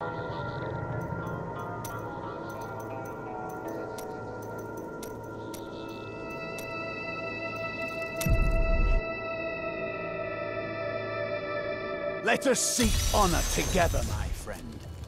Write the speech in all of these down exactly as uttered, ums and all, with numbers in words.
Let us seek honor together, my friend.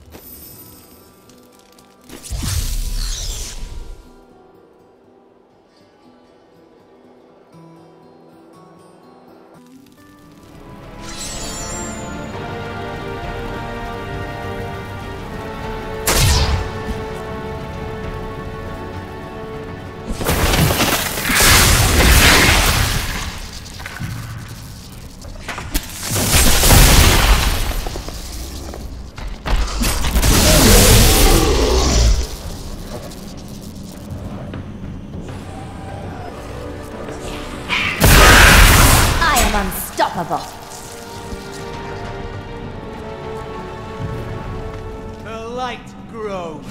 Unstoppable. The light grows.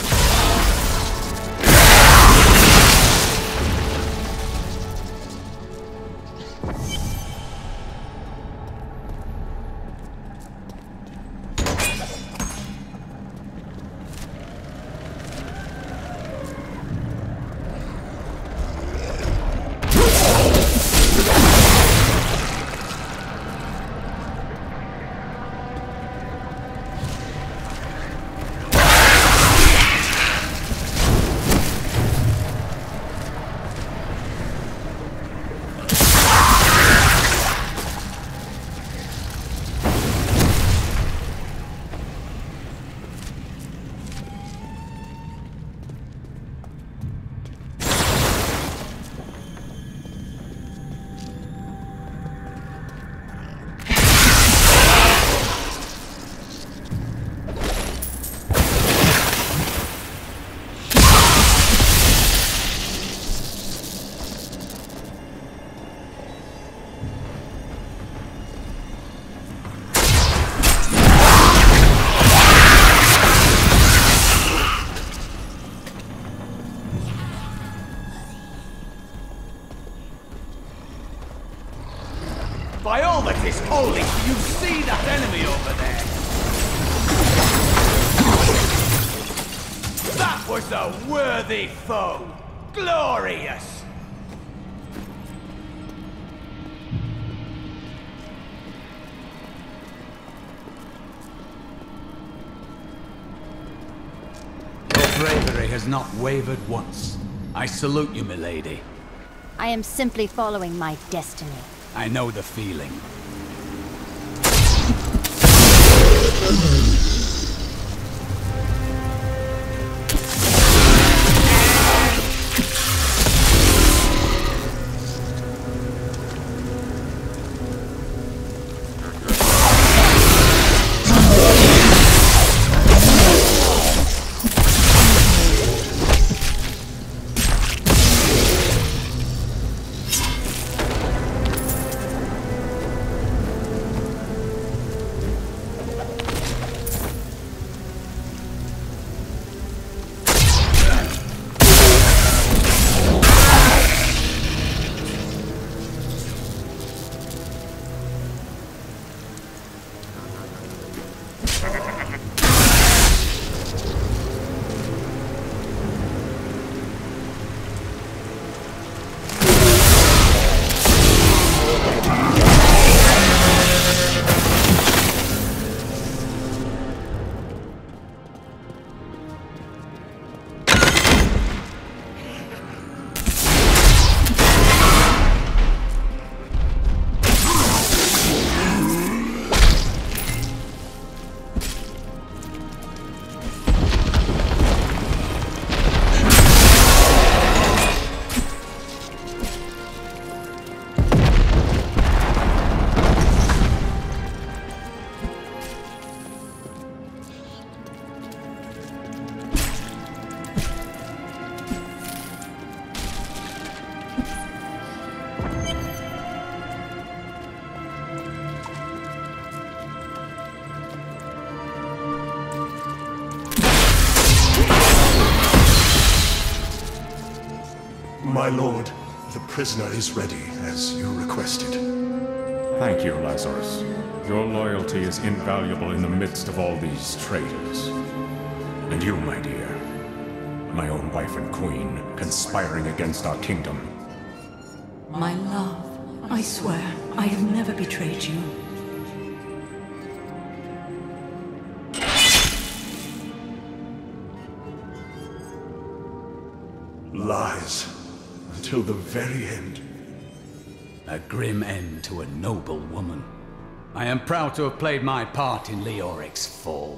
By all that is holy, you see that enemy over there? That was a worthy foe! Glorious! Your bravery has not wavered once. I salute you, milady. I am simply following my destiny. I know the feeling. My lord, the prisoner is ready, as you requested. Thank you, Lazarus. Your loyalty is invaluable in the midst of all these traitors. And you, my dear, my own wife and queen, conspiring against our kingdom. My love, I swear, I have never betrayed you. Lies. Until the very end. A grim end to a noble woman. I am proud to have played my part in Leoric's fall.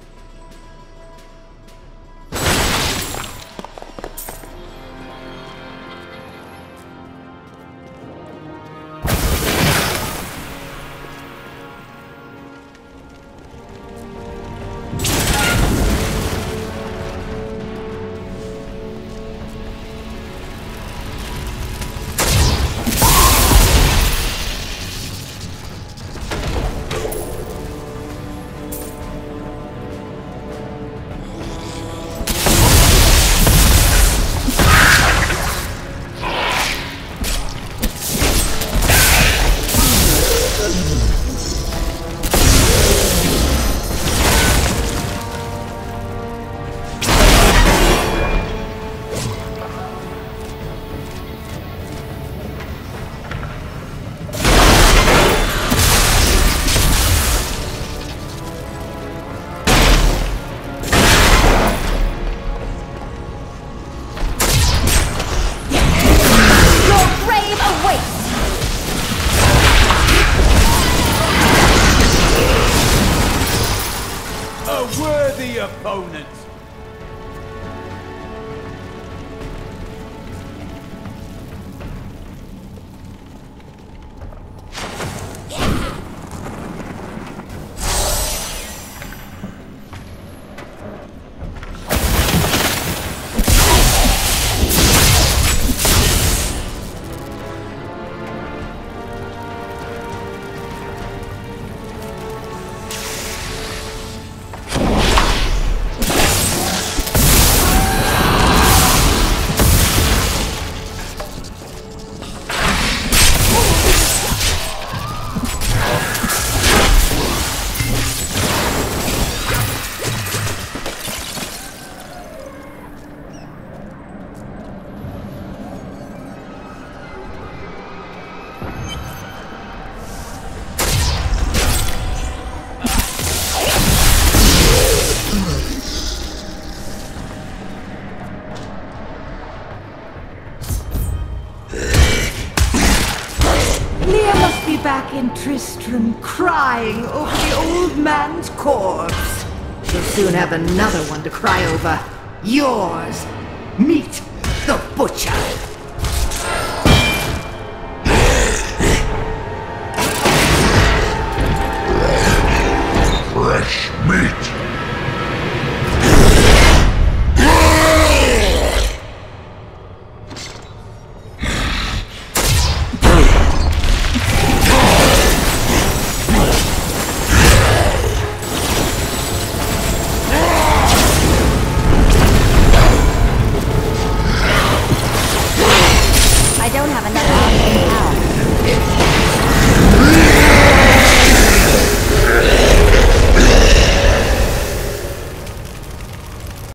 Worthy opponent! Back in Tristram, crying over the old man's corpse. She'll soon have another one to cry over. Yours. Meet the butcher. Fresh meat.